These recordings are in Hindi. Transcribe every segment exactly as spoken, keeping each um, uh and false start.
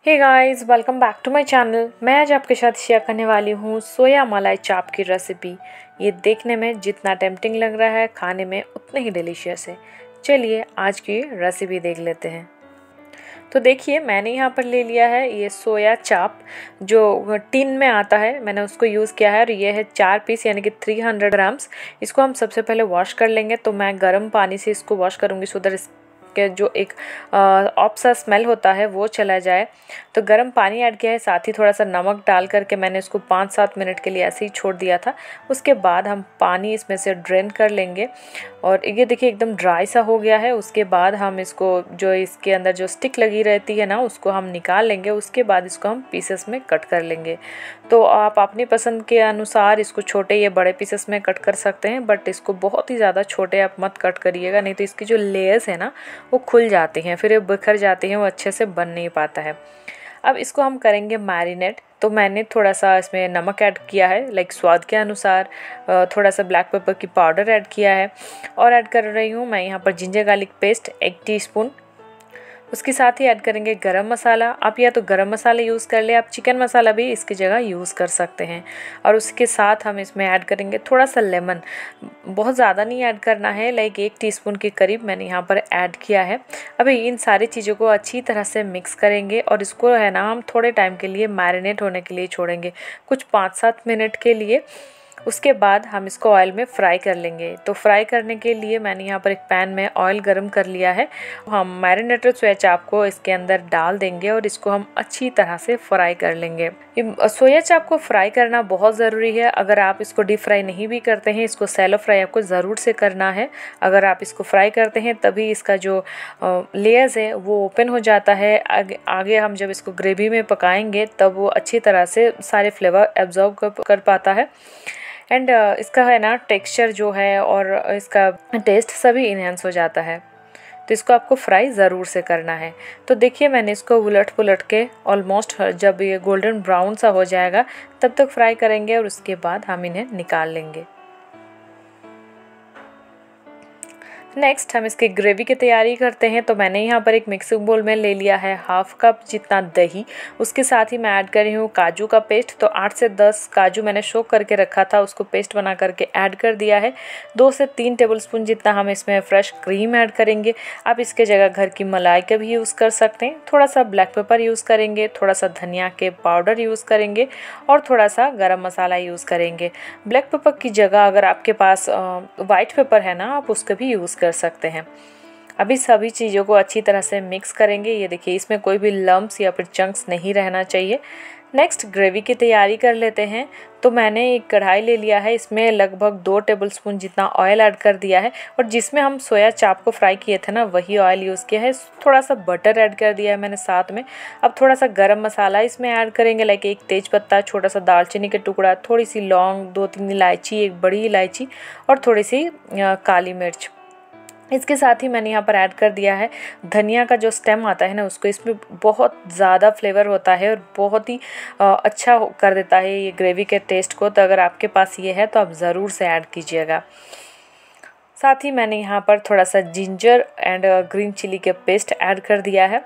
Hey guys, welcome back to my channel. मैं आज आपके साथ शेयर करने वाली हूँ सोया मलाई चाप की रेसिपी। ये देखने में जितना टेम्पटिंग लग रहा है, खाने में उतने ही डिलीशियस है। चलिए आज की रेसिपी देख लेते हैं। तो देखिए, मैंने यहाँ पर ले लिया है ये सोया चाप जो टिन में आता है, मैंने उसको यूज़ किया है और ये है चार पीस यानी कि तीन सौ ग्राम्स। इसको हम सबसे पहले वॉश कर लेंगे। तो मैं गर्म पानी से इसको वॉश करूँगी सो दैट के जो एक ऑफ सा स्मेल होता है वो चला जाए। तो गर्म पानी ऐड किया है, साथ ही थोड़ा सा नमक डाल करके मैंने इसको पाँच सात मिनट के लिए ऐसे ही छोड़ दिया था। उसके बाद हम पानी इसमें से ड्रेन कर लेंगे और ये देखिए एकदम ड्राई सा हो गया है। उसके बाद हम इसको जो इसके अंदर जो स्टिक लगी रहती है ना, उसको हम निकाल लेंगे। उसके बाद इसको हम पीसेस में कट कर लेंगे। तो आप अपनी पसंद के अनुसार इसको छोटे या बड़े पीसेस में कट कर सकते हैं, बट इसको बहुत ही ज़्यादा छोटे आप मत कट करिएगा, नहीं तो इसकी जो लेयर्स है ना वो खुल जाती हैं, फिर ये बिखर जाती हैं, वो अच्छे से बन नहीं पाता है। अब इसको हम करेंगे मैरिनेट। तो मैंने थोड़ा सा इसमें नमक ऐड किया है, लाइक स्वाद के अनुसार। थोड़ा सा ब्लैक पेपर की पाउडर ऐड किया है और ऐड कर रही हूँ मैं यहाँ पर जिंजर गार्लिक पेस्ट एक टीस्पून। उसके साथ ही ऐड करेंगे गरम मसाला। आप या तो गरम मसाला यूज़ कर ले, आप चिकन मसाला भी इसकी जगह यूज़ कर सकते हैं। और उसके साथ हम इसमें ऐड करेंगे थोड़ा सा लेमन। बहुत ज़्यादा नहीं ऐड करना है, लाइक एक टीस्पून के करीब मैंने यहाँ पर ऐड किया है। अभी इन सारी चीज़ों को अच्छी तरह से मिक्स करेंगे और इसको है ना हम थोड़े टाइम के लिए मैरिनेट होने के लिए छोड़ेंगे, कुछ पाँच सात मिनट के लिए। उसके बाद हम इसको ऑयल में फ्राई कर लेंगे। तो फ्राई करने के लिए मैंने यहाँ पर एक पैन में ऑयल गरम कर लिया है। हम मैरिनेटेड सोया चाप को इसके अंदर डाल देंगे और इसको हम अच्छी तरह से फ्राई कर लेंगे। सोया चाप को फ्राई करना बहुत ज़रूरी है। अगर आप इसको डीप फ्राई नहीं भी करते हैं, इसको सैलो फ्राई आपको ज़रूर से करना है। अगर आप इसको फ्राई करते हैं तभी इसका जो लेयर्स है वो ओपन हो जाता है। आगे आगे हम जब इसको ग्रेवी में पकाएंगे तब वो अच्छी तरह से सारे फ्लेवर एब्जॉर्ब कर पाता है। एंड uh, इसका है ना टेक्सचर जो है और इसका टेस्ट सभी इन्हेंस हो जाता है। तो इसको आपको फ्राई ज़रूर से करना है। तो देखिए, मैंने इसको उलट पुलट के ऑलमोस्ट जब ये गोल्डन ब्राउन सा हो जाएगा तब तक फ्राई करेंगे और उसके बाद हम इन्हें निकाल लेंगे। नेक्स्ट हम इसकी ग्रेवी की तैयारी करते हैं। तो मैंने यहाँ पर एक मिक्सिंग बोल में ले लिया है हाफ कप जितना दही। उसके साथ ही मैं ऐड कर रही हूँ काजू का पेस्ट। तो आठ से दस काजू मैंने सोक करके रखा था, उसको पेस्ट बना करके ऐड कर दिया है। दो से तीन टेबलस्पून जितना हम इसमें फ्रेश क्रीम ऐड करेंगे। आप इसके जगह घर की मलाई का भी यूज़ कर सकते हैं। थोड़ा सा ब्लैक पेपर यूज़ करेंगे, थोड़ा सा धनिया के पाउडर यूज़ करेंगे और थोड़ा सा गरम मसाला यूज़ करेंगे। ब्लैक पेपर की जगह अगर आपके पास वाइट पेपर है ना, आप उसका भी यूज़ कर सकते हैं। अभी सभी चीज़ों को अच्छी तरह से मिक्स करेंगे। ये देखिए, इसमें कोई भी लम्प्स या फिर चंक्स नहीं रहना चाहिए। नेक्स्ट ग्रेवी की तैयारी कर लेते हैं। तो मैंने एक कढ़ाई ले लिया है, इसमें लगभग दो टेबलस्पून जितना ऑयल ऐड कर दिया है और जिसमें हम सोया चाप को फ्राई किए थे ना, वही ऑयल यूज़ किया है। थोड़ा सा बटर ऐड कर दिया है मैंने साथ में। अब थोड़ा सा गरम मसाला इसमें ऐड करेंगे, लाइक एक तेज पत्ता, छोटा सा दालचीनी का टुकड़ा, थोड़ी सी लौंग, दो तीन इलायची, एक बड़ी इलायची और थोड़ी सी काली मिर्च। इसके साथ ही मैंने यहाँ पर ऐड कर दिया है धनिया का जो स्टेम आता है ना, उसको। इसमें बहुत ज़्यादा फ्लेवर होता है और बहुत ही अच्छा कर देता है ये ग्रेवी के टेस्ट को। तो अगर आपके पास ये है तो आप ज़रूर से ऐड कीजिएगा। साथ ही मैंने यहाँ पर थोड़ा सा जिंजर एंड ग्रीन चिली के पेस्ट ऐड कर दिया है।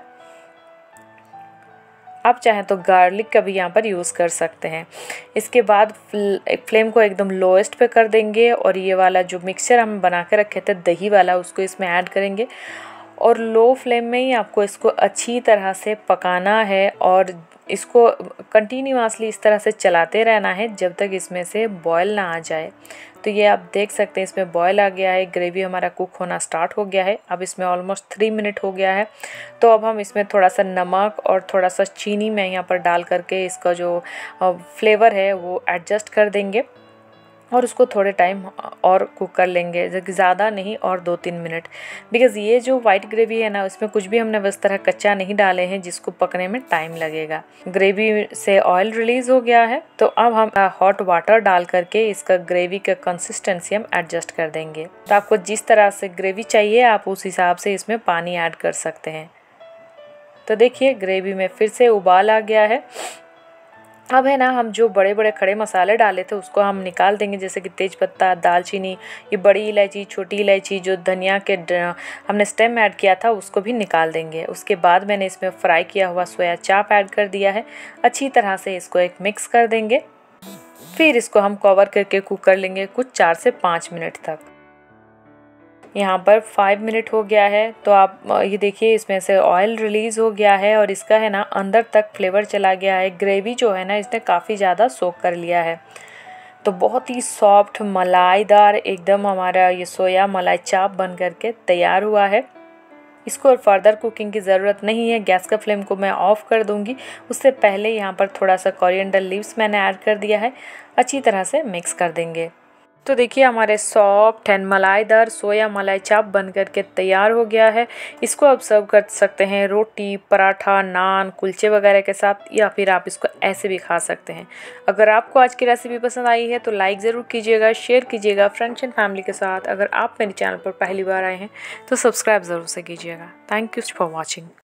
आप चाहें तो गार्लिक का भी यहाँ पर यूज़ कर सकते हैं। इसके बाद फ्लेम को एकदम लोएस्ट पे कर देंगे और ये वाला जो मिक्सचर हम बना के रखे थे दही वाला, उसको इसमें ऐड करेंगे और लो फ्लेम में ही आपको इसको अच्छी तरह से पकाना है और इसको कंटिन्यूअसली इस तरह से चलाते रहना है जब तक इसमें से बॉयल ना आ जाए। तो ये आप देख सकते हैं इसमें बॉयल आ गया है, ग्रेवी हमारा कुक होना स्टार्ट हो गया है। अब इसमें ऑलमोस्ट थ्री मिनट हो गया है। तो अब हम इसमें थोड़ा सा नमक और थोड़ा सा चीनी मैं यहाँ पर डाल करके इसका जो फ्लेवर है वो एडजस्ट कर देंगे और उसको थोड़े टाइम और कुक कर लेंगे, ज़्यादा नहीं, और दो तीन मिनट। बिकॉज़ ये जो वाइट ग्रेवी है ना, उसमें कुछ भी हमने उस तरह कच्चा नहीं डाले हैं जिसको पकने में टाइम लगेगा। ग्रेवी से ऑयल रिलीज़ हो गया है। तो अब हम हॉट वाटर डाल करके इसका ग्रेवी का कंसिस्टेंसी हम एडजस्ट कर देंगे। तो आपको जिस तरह से ग्रेवी चाहिए आप उस हिसाब से इसमें पानी ऐड कर सकते हैं। तो देखिए, ग्रेवी में फिर से उबाल आ गया है। अब है ना, हम जो बड़े बड़े खड़े मसाले डाले थे उसको हम निकाल देंगे, जैसे कि तेज़पत्ता, दालचीनी, ये बड़ी इलायची, छोटी इलायची, जो धनिया के हमने स्टेम ऐड किया था उसको भी निकाल देंगे। उसके बाद मैंने इसमें फ्राई किया हुआ सोया चाप ऐड कर दिया है। अच्छी तरह से इसको एक मिक्स कर देंगे। फिर इसको हम कवर करके कुक कर लेंगे कुछ चार से पाँच मिनट तक। यहाँ पर फाइव मिनट हो गया है, तो आप ये देखिए इसमें से ऑयल रिलीज़ हो गया है और इसका है ना अंदर तक फ्लेवर चला गया है। ग्रेवी जो है ना इसने काफ़ी ज़्यादा सोक कर लिया है। तो बहुत ही सॉफ्ट मलाईदार एकदम हमारा ये सोया मलाई चाप बन करके तैयार हुआ है। इसको और फर्दर कुकिंग की ज़रूरत नहीं है। गैस का फ्लेम को मैं ऑफ़ कर दूंगी। उससे पहले यहाँ पर थोड़ा सा कोरिएंडर लीव्स मैंने ऐड कर दिया है। अच्छी तरह से मिक्स कर देंगे। तो देखिए हमारे सॉफ्ट एंड मलाईदार सोया मलाई चाप बन करके तैयार हो गया है। इसको आप सर्व कर सकते हैं रोटी, पराठा, नान, कुलचे वगैरह के साथ, या फिर आप इसको ऐसे भी खा सकते हैं। अगर आपको आज की रेसिपी पसंद आई है तो लाइक ज़रूर कीजिएगा, शेयर कीजिएगा फ्रेंड्स एंड फैमिली के साथ। अगर आप मेरे चैनल पर पहली बार आए हैं तो सब्सक्राइब ज़रूर से कीजिएगा। Thank you for watching.